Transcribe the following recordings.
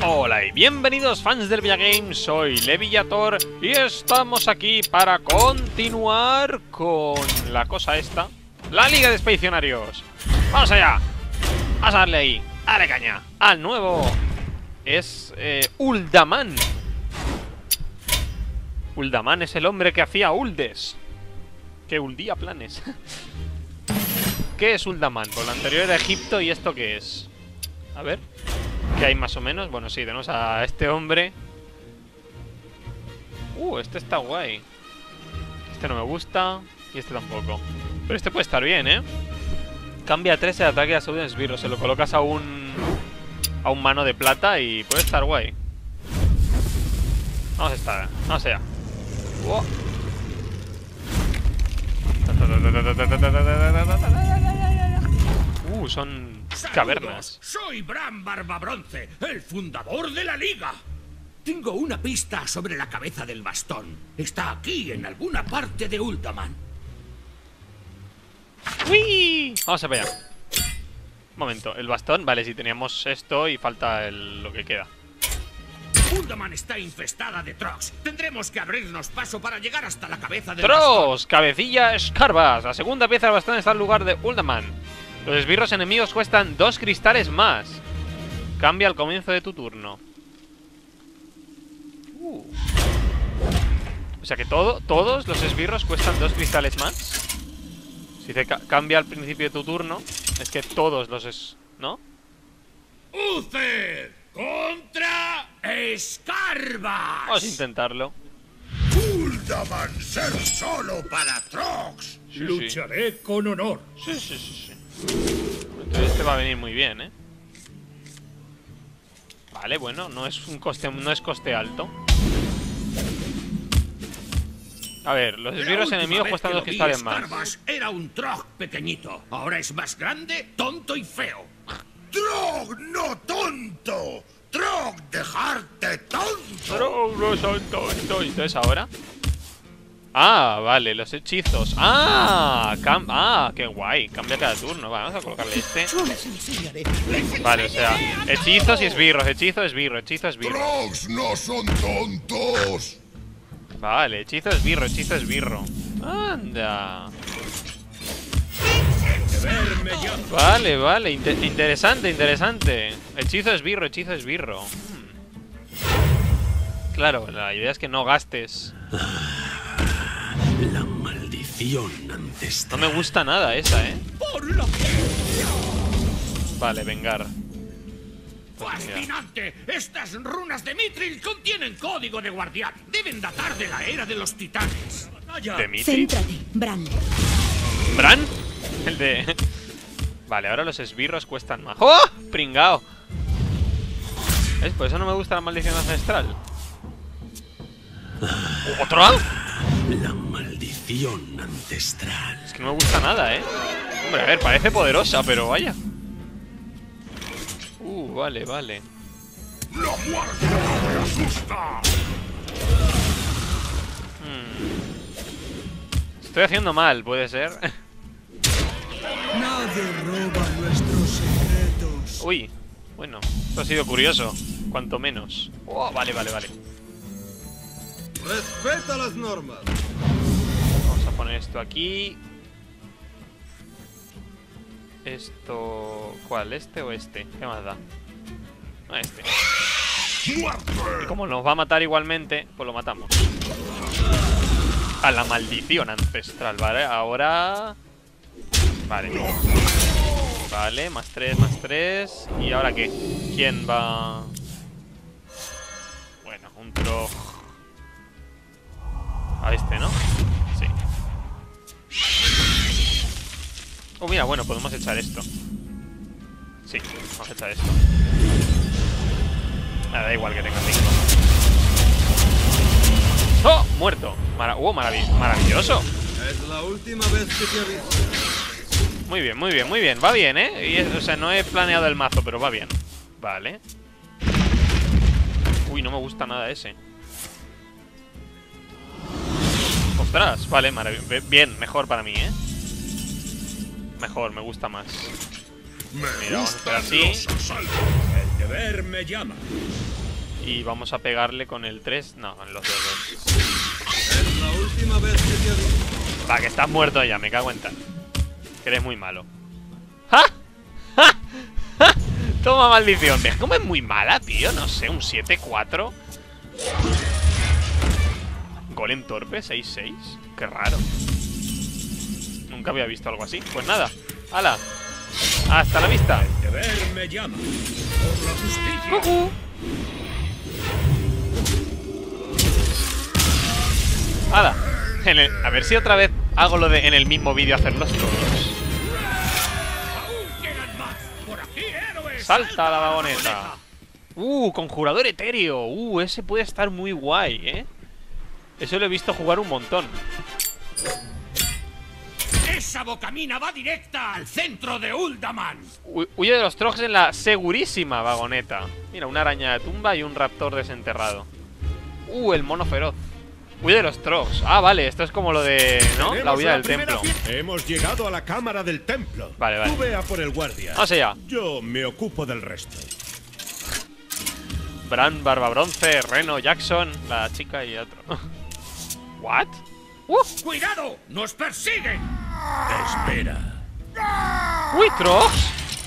Hola y bienvenidos fans del Villagames, soy Levillator y estamos aquí para continuar con la cosa esta, la Liga de Expedicionarios. ¡Vamos allá! ¡Vamos a darle ahí! ¡Dale caña! Al nuevo es Uldaman. Uldaman es el hombre que hacía Uldes, que uldía planes. ¿Qué es Uldaman? Pues lo anterior era Egipto y ¿esto qué es? A ver, ¿qué hay más o menos? Bueno, sí, tenemos a este hombre. Este está guay. Este no me gusta y este tampoco. Pero este puede estar bien, ¿eh? Cambia 3 el ataque de salud en esbirro. Se lo colocas a un mano de plata y puede estar guay. Vamos a estar, vamos allá. Son cavernas. Soy Bran Barbabronce, el fundador de la Liga. Tengo una pista sobre la cabeza del bastón. Está aquí, en alguna parte de Uldaman. ¡Uy! Vamos a ver. Un momento, el bastón. Vale, si teníamos esto y falta lo que queda. Uldaman está infestada de Trogs. Tendremos que abrirnos paso para llegar hasta la cabeza del Trogs, cabecilla escarbas. La segunda pieza del bastón está en el lugar de Uldaman. Los esbirros enemigos cuestan 2 cristales más. Cambia al comienzo de tu turno. O sea que todos los esbirros cuestan 2 cristales más. Si te cambia al principio de tu turno, es que todos los ¿no? Uther contra Escarbas. Vamos a intentarlo. Uldaman ser solo para Trogs. Sí, Lucharé con honor. Sí. Entonces este va a venir muy bien, ¿eh? Vale, bueno, no es coste alto. A ver, los esbirros enemigos cuestan 2 cristales más. Escarbas era un Trog pequeñito. Ahora es más grande, tonto y feo. ¡Trog no tonto! ¡Trog dejarte tonto! Trog no son tontos. Entonces ahora. Ah, vale, los hechizos. Qué guay. Cambia cada turno. Vale, vamos a colocarle este. Vale, o sea, hechizos y esbirros. Hechizo, esbirro. ¡Trogs no son tontos! Vale, hechizo, esbirro. Anda. Vale. Interesante. Hechizo, esbirro. Claro, la idea es que no gastes. La maldición ancestral. No me gusta nada esa, ¿eh? Vale, vengar. ¡Fascinante! Estas runas de Mithril contienen código de guardián. Deben datar de la era de los titanes. ¿De Mithril? Céntrate, Bran. ¿Bran? El de... Vale, ahora los esbirros cuestan más. ¡Oh! ¡Pringao! ¿Ves? Por eso no me gusta la maldición ancestral. ¿Otra? La maldición ancestral. Es que no me gusta nada, ¿eh? Hombre, a ver, parece poderosa, pero vaya. Vale. ¡La muerte no me asusta! Estoy haciendo mal, ¿puede ser? Nadie roba nuestros secretos. Uy, bueno, esto ha sido curioso, cuanto menos. Vale. Respeta las normas. Vamos a poner esto aquí. Esto... ¿Cuál? ¿Este o este? ¿Qué más da? No, este. Y como nos va a matar igualmente, pues lo matamos. A la maldición ancestral, ¿vale? Ahora... Vale, más 3. ¿Y ahora qué? ¿Quién va...? Bueno, un Trog... A este, ¿no? Sí. Mira, bueno, podemos echar esto. Sí, vamos a echar esto. Da igual que tenga 5. ¡Oh! Muerto. Maravilloso. Es la última vez que te aviso. Muy bien. Va bien, ¿eh? O sea, no he planeado el mazo, pero va bien. Vale. Uy, no me gusta nada ese. Ostras, vale, bien, mejor para mí, ¿eh? Mejor, me gusta más. Mira, vamos a hacer así. El deber me llama. Y vamos a pegarle con el 3. No, con los dedos. Es la última vez que te aviso. Va, que estás muerto ya, me cago en tal. Que eres muy malo. ¡Ja! ¡Ja! ¡Ja! Toma maldición. ¿Cómo es muy mala, tío? No sé, un 7-4. Golem torpe, 6-6. Qué raro. Nunca había visto algo así. Pues nada, hala. Hasta la vista. El deber me llama. Por la justicia. Hala. A ver si otra vez hago lo de en el mismo vídeo hacerlos todos. Aún quedan más. Por aquí, héroes. Salta la vagoneta. Conjurador etéreo. Ese puede estar muy guay, ¿eh? Eso lo he visto jugar un montón. Esa bocamina va directa al centro de Uldaman. Huye de los trogs en la segurísima vagoneta. Mira, una araña de tumba y un raptor desenterrado. El mono feroz. Huye de los trogs. Ah, vale, esto es como lo de... ¿no? La huida del templo. Hemos llegado a la cámara del templo. Vale, vale. Tú ve a por el guardia. Vamos allá. Yo me ocupo del resto. Bran, Barba Bronce, Reno, Jackson, la chica y otro. ¿What? ¡Cuidado! ¡Nos persiguen! Espera. ¡Uy, trogs!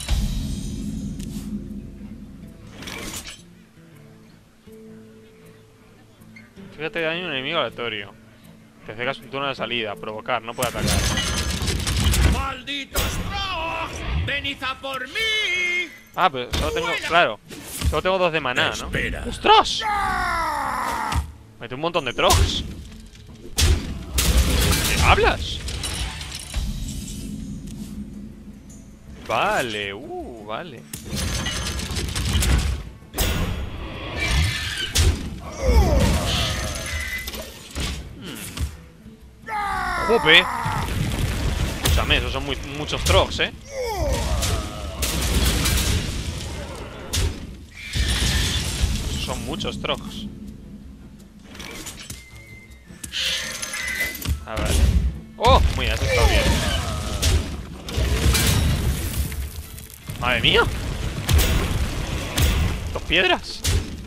Fíjate de daño a un enemigo aleatorio. Te cegas un turno de salida. Provocar, no puede atacar. ¡Malditos Trogs! ¡Venid a por mí! Ah, pero solo tengo... Claro. Solo tengo 2 de maná, ¿no? Espera. ¡Ostras! Mete un montón de trogs. ¿Qué hablas? Vale, vale. ¡Jope! Escúchame, esos son muchos trogs, ¿eh? Esos son muchos trogs. A ver. ¡Oh! Muy bien, eso está bien. ¡Madre mía! 2 piedras.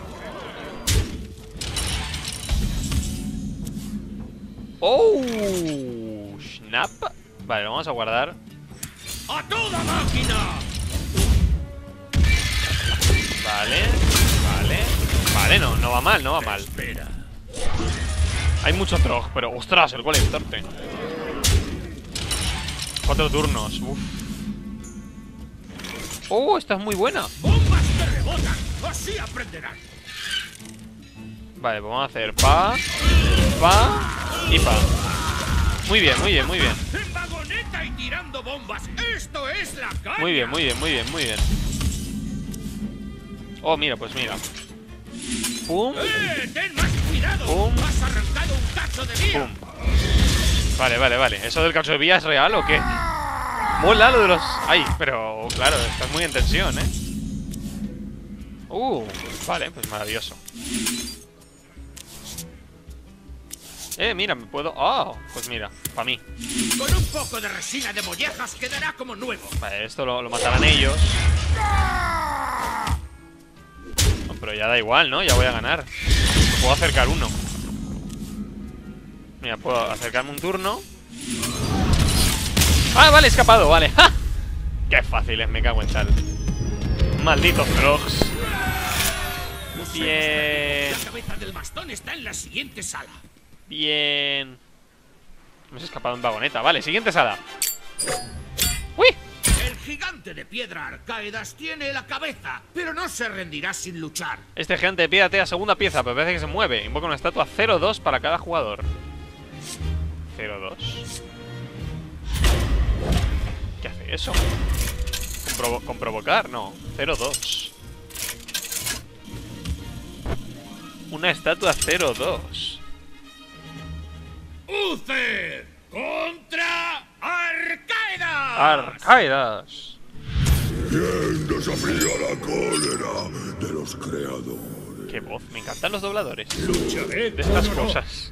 ¡Oh! ¡Snap! Vale, lo vamos a guardar. ¡A toda máquina! Vale, vale. Vale, no va mal, no va mal. Espera. Hay mucho trog, pero ostras, el golem torpe. 4 turnos. Uf. Esta es muy buena. ¡Bombas que rebotan! ¡Así aprenderán! Vale, pues vamos a hacer pa y pa. Muy bien, muy bien, muy bien. ¡En vagoneta y tirando bombas! ¡Esto es la caña! Muy bien, muy bien, muy bien, muy bien. Oh, mira, pues mira. Pum, ¡Ten más cuidado! Pum. ¡Has arrancado un cacho de vía! pum. Vale, vale, vale. ¿Eso del cacho de vía es real o qué? Mola lo de los... Ay, pero claro, estás muy en tensión, ¿eh? Vale, pues maravilloso. Mira, me puedo... pues mira, para mí. Con un poco de resina de mollejas quedará como nuevo. Vale, esto lo matarán ellos. No, pero ya da igual, ¿no? Ya voy a ganar. Puedo acercar uno. Mira, puedo acercarme un turno. Ah, vale, he escapado, vale. ¡Ja! Qué fácil es, me cago en tal. Malditos trogs. Bien. La cabeza del bastón está en la siguiente sala. Bien. Me he escapado en vagoneta. Vale, siguiente sala. ¡Uy! El gigante de piedra Arcaedas tiene la cabeza, pero no se rendirá sin luchar. Este gigante de piedra te da segunda pieza, pero parece que se mueve. Invoca una estatua 0-2 para cada jugador. 0-2. ¿Qué hace eso? ¿Con provocar? No. 0-2. Una estatua 0-2. Uther contra Arcaedas. Arcaedas. ¿Quién desafía la cólera de los creadores? Qué voz. Me encantan los dobladores Lucharé de estas con honor. cosas.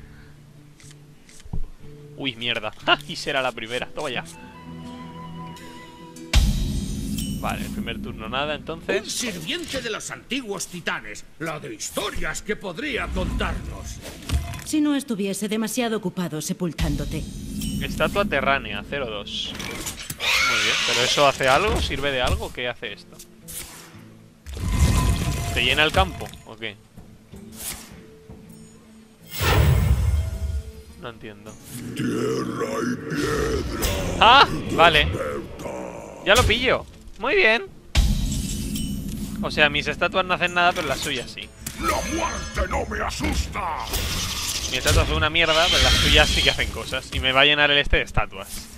Uy, mierda. ¡Ja! Y será la primera. Toma ya. Vale, el primer turno nada, Un entonces. sirviente de los antiguos titanes. La de historias que podría contarnos. Si no estuviese demasiado ocupado sepultándote. Estatua terránea, 0-2. Muy bien, pero ¿eso hace algo? ¿Sirve de algo? ¿Qué hace esto? ¿Te llena el campo o qué? No entiendo. Tierra y piedra. ¡Ah! Vale. Ya lo pillo. Muy bien. O sea, mis estatuas no hacen nada, pero las suyas sí. La muerte no me asusta. Mis estatuas son una mierda, pero las suyas sí que hacen cosas. Y me va a llenar el este de estatuas.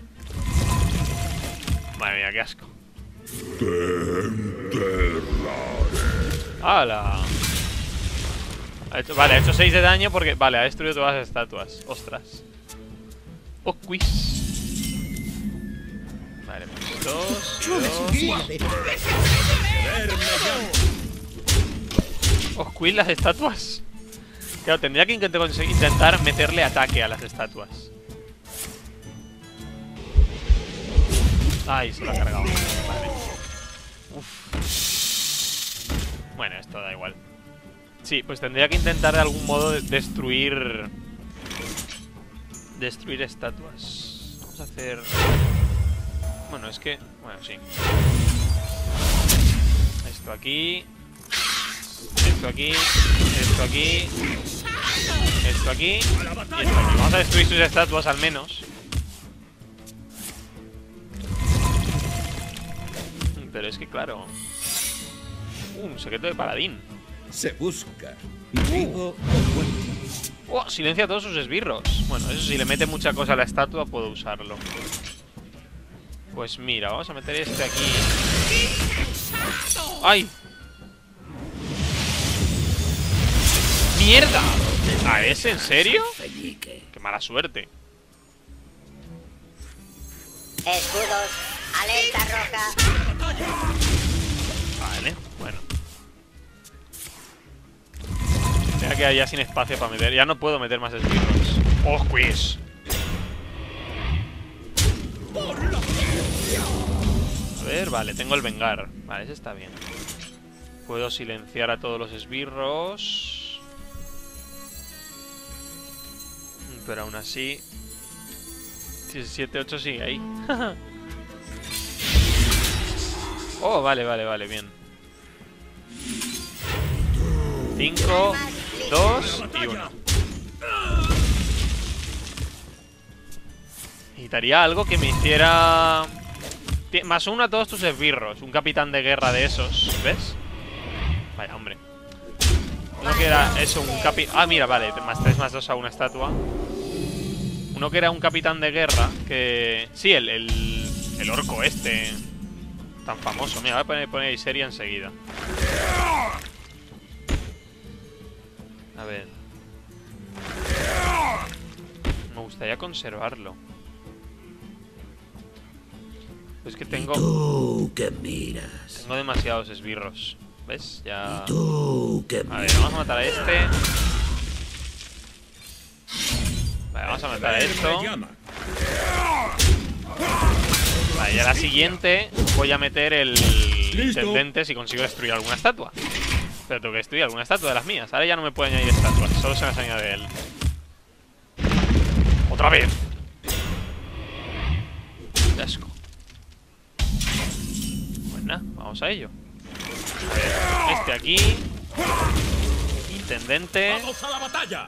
Madre mía, qué asco. Te enterraré. ¡Hala! Vale, ha hecho 6 de daño porque... Vale, ha destruido todas las estatuas. Ostras. Oh, quiz. Vale, pues 2 y 2. Oh, quiz las estatuas. Claro, tendría que intentar meterle ataque a las estatuas. Ay, se lo ha cargado. Vale. Uf. Bueno, esto da igual. Sí, pues tendría que intentar de algún modo destruir estatuas. Vamos a hacer... Bueno, es que... Bueno, sí. Esto aquí. Esto aquí. Esto aquí. Esto aquí. Y esto aquí. Vamos a destruir sus estatuas al menos. Pero es que claro... un secreto de paladín. Se busca. Vivo o muerto. Oh, silencia a todos sus esbirros. Bueno, eso si le mete mucha cosa a la estatua puedo usarlo. Pues mira, vamos a meter este aquí. ¡Ay! ¡Mierda! ¿A ese en serio? ¡Qué mala suerte! Escudos, alerta roja. Vale, bueno. Ya que ya sin espacio para meter. Ya no puedo meter más esbirros. ¡Oh, quiz! A ver, vale, tengo el vengar. Vale, ese está bien. Puedo silenciar a todos los esbirros. Pero aún así... 7, 8 sigue ahí. Oh, vale, vale, vale, bien. 5, 2 y 1. Necesitaría algo que me hiciera... Más 1 a todos tus esbirros. Un capitán de guerra de esos, ¿ves? Vaya, hombre. Uno que era eso, un capitán... Ah, mira, vale, más 3, más 2 a una estatua. Uno que era un capitán de guerra, que... Sí, el orco este... Tan famoso. Mira, voy a poner seria enseguida. A ver. Me gustaría conservarlo. Es que tengo... ¿Tú qué miras? Tengo demasiados esbirros. ¿Ves? Ya... ¿Tú qué A ver, vamos a matar a este. Vale, vamos a matar a esto. Vale, y a la siguiente voy a meter el intendente si consigo destruir alguna estatua. Pero tengo que destruir alguna estatua de las mías. Ahora ya no me puede añadir estatuas, solo se me añade él. ¡Otra vez! ¡Qué asco! Pues nada, vamos a ello. A ver, este aquí. Intendente. ¡Vamos a la batalla!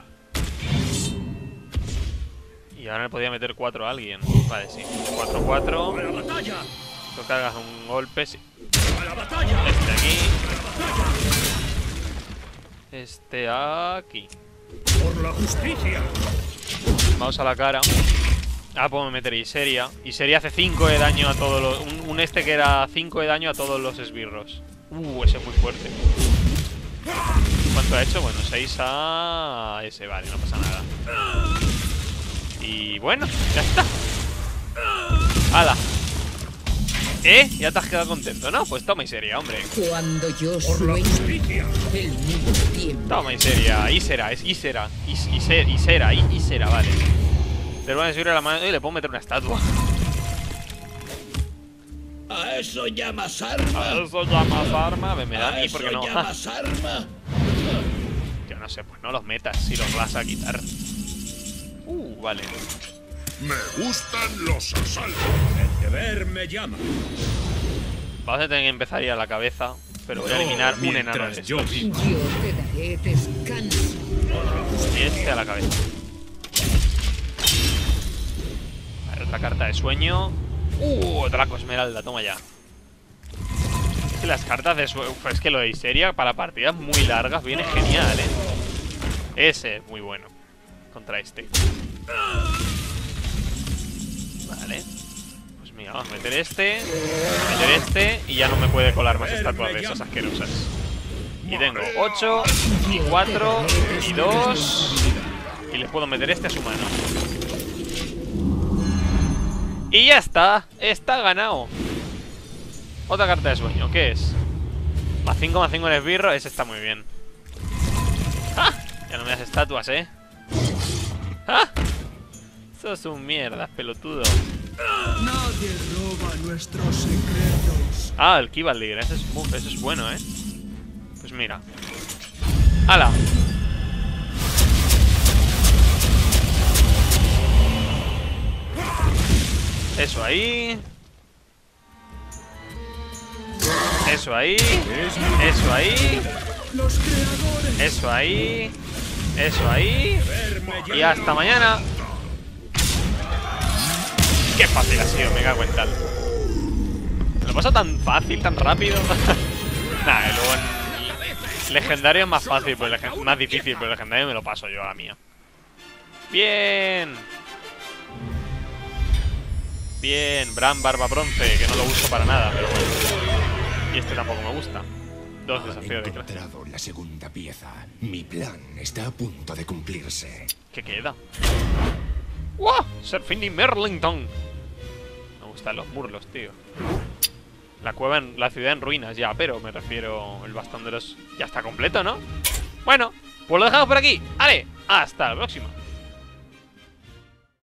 Y ahora le podía meter 4 a alguien. Vale, sí. 4, 4. ¡A la batalla! Tú cargas un golpe, sí. ¡A la batalla! Este aquí. Este aquí. ¡Por la justicia! Vamos a la cara. Ah, puedo meter Iseria. Iseria hace 5 de daño a todos los... Un este que era 5 de daño a todos los esbirros. Ese es muy fuerte. ¿Cuánto ha hecho? Bueno, 6 a... ese, vale, no pasa nada. Y bueno, ya está. ¡Hala! ¿Ya te has quedado contento? No, pues toma Iseria, hombre. Cuando yo ¡Por la sueño, justicia! el mundo tiembla. Toma Iseria, Isera, es Isera. Isera, vale. Le voy a subir a la mano y le puedo meter una estatua. ¿A eso llamas arma? Eso llamas arma. Me da a mí porque no. llamas arma? Yo no sé, pues no los metas si los vas a quitar. Vale. Me gustan los asaltos. El deber me llama. Vamos a tener que empezar a ir a la cabeza. Pero voy a eliminar un enano de Mientras yo estos. viva. Yo te daré descanso. Y este a la cabeza. Vale, otra carta de sueño. Draco Esmeralda, toma ya. Es que las cartas de sueño. Es que lo de Iseria para partidas muy largas viene genial, Ese es muy bueno. Contra este. Vale. Pues mira, vamos a meter este. Meter este. Y ya no me puede colar más estatuas de esas asquerosas. Y tengo 8, y 4, y 2. Y le puedo meter este a su mano. Y ya está. Está ganado. Otra carta de sueño. ¿Qué es? Más 5 en esbirro. Ese está muy bien. ¡Ah! Ya no me das estatuas, ¡Ah! Sos un mierda, pelotudo. Nadie roba nuestros secretos. Ah, el Kivaldir. Ese es bueno, Pues mira. ¡Hala! Eso ahí. Eso ahí. Eso ahí. Los creadores. Eso ahí. Eso ahí. Y hasta mañana. Qué fácil ha sido, me cago en tal. Me lo paso tan fácil, tan rápido. Nah, luego en legendario es más fácil, pues más difícil, pero legendario me lo paso yo a la mía. Bien. Bien, Bran Barba Bronce, que no lo uso para nada, pero bueno. Y este tampoco me gusta. 2 desafíos de clase. encontrado la segunda pieza. Mi plan está a punto de cumplirse. ¿Qué queda? ¡Wow! Sir Finley Merlington. Me gustan los murlos, tío. La ciudad en ruinas ya, pero me refiero... El bastón de los... Ya está completo, ¿no? Bueno, pues lo dejamos por aquí. ¡Ale! Hasta la próxima.